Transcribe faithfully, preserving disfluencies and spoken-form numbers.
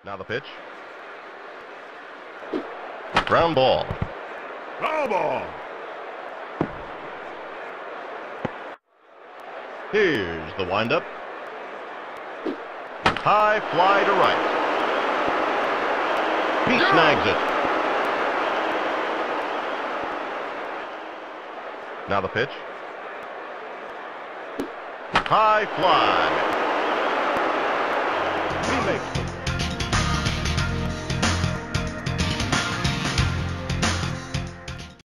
Now the pitch. Ground ball. Foul ball. Here's the windup. High fly to right. He snags it. Now the pitch. High fly. He makes